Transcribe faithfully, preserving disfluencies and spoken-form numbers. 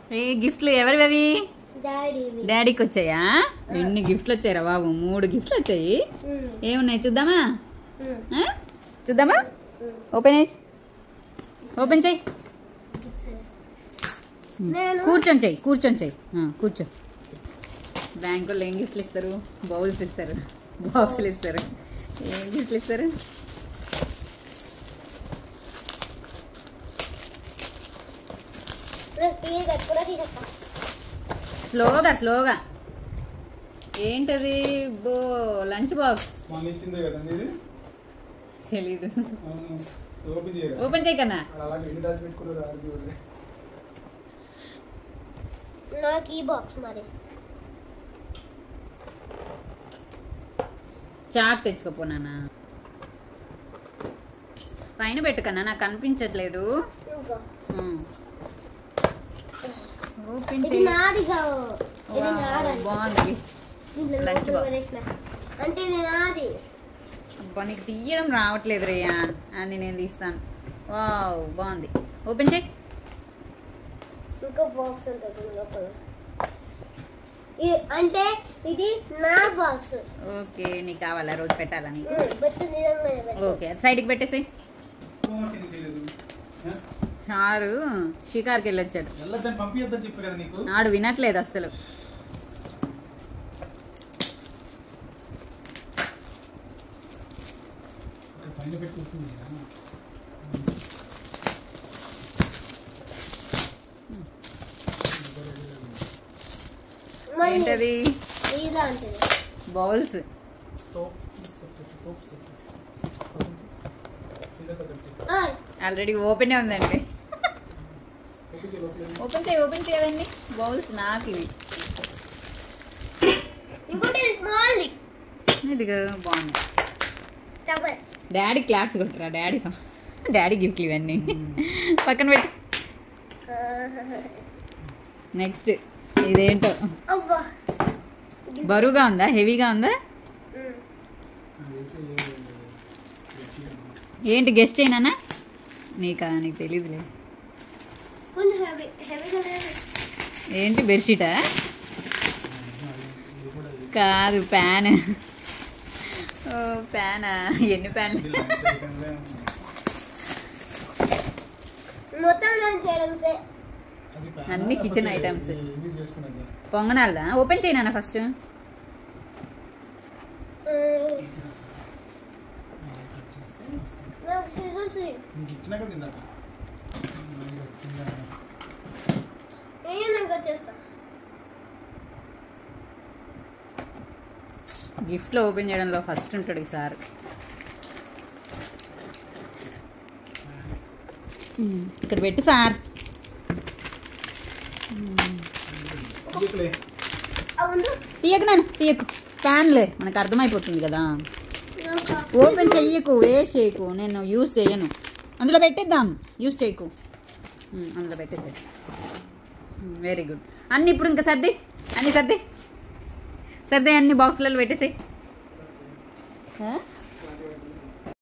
ఏ గిఫ్ట్లు ఎవరివి అవి? డాడీకి వచ్చాయా? ఎన్ని గిఫ్ట్లు వచ్చాయరా బాబు? మూడు గిఫ్ట్లు వచ్చాయి. ఏమున్నాయి చూద్దామా? చూద్దామా? ఓపెన్ అయ్యి ఓపెన్ చెయ్యి. కూర్చొని చెయ్యి కూర్చొని చెయ్యి కూర్చో. బ్యాంకుల్లో ఏం గిఫ్ట్లు ఇస్తారు? బౌల్స్ ఇస్తారు, బాక్సులు ఇస్తారు. ఏం గిఫ్ట్లు ఇస్తారు? స్లోగా స్లోగా. ఏంటది? బో లంచ్ బాక్స్. తెలీదు. ఓపెన్ చేయి కన్నా. చాక్ తెచ్చుకోపోనా? పైన పెట్టు కన్నా, నాకు కనిపించట్లేదు. బాగుంది లంచ్ బాక్స్. అబ్బా నీకు తీయడం రావట్లేదు రేయాన్ అని నేను తీస్తాను. వావ్ బాగుంది. ఓపెన్ చేయి. ఇంకో బాక్స్ ఉంటుంది అంటే ఇది నా బాక్స్. ఓకే నీకు కావాలా రోజు పెట్టాలని? ఓకే సైడ్కి పెట్టేసి. చారు షికార్కి వెళ్ళొచ్చాడు. నాడు వినట్లేదు అస్సలు. ఏంటది? బౌల్స్. ఆల్రెడీ ఓపెన్ ఉందండి. ఓపెన్ చేయి ఓపెన్ చేయవన్నీ బౌల్స్. నాకు ఇవి ఇదిగా బాగుంది. డాడీ క్లాప్స్ కొట్టరా? డాడీ డాడీ గిఫ్ట్లు ఇవన్నీ పక్కన పెట్టు. నెక్స్ట్ ఇదేంటో బరువుగా ఉందా? హెవీగా ఉందా? ఏంటి గెస్ట్ చేయనా? నీకా? నీకు తెలీదులే. ఏంటి బెడ్షీటా? కాదు ప్యాన్. ఓ ప్యానా? ఎన్ని ప్యాన్లు? అన్ని కిచెన్ ఐటమ్స్. పొంగనాలా? ఓపెన్ చేయనా ఫస్ట్? గిఫ్ట్లో ఓపెన్ చేయడంలో ఫస్ట్ ఉంటాడు సార్. ఇక్కడ పెట్టి సార్. తీయకు నాన్న తీయకు. ప్యాన్లే మనకు అర్థమైపోతుంది కదా. ఓపెన్ చెయ్యకు, వేస్ట్ చేయకు. నేను యూజ్ చేయను. అందులో పెట్టేద్దాం. యూజ్ చేయకు. అందులో పెట్టేసే. Very good. అన్నీ ఇప్పుడు ఇంకా సర్ది. అన్నీ సర్ది సర్ది అన్ని బాక్సులలో పెట్టేసాయి.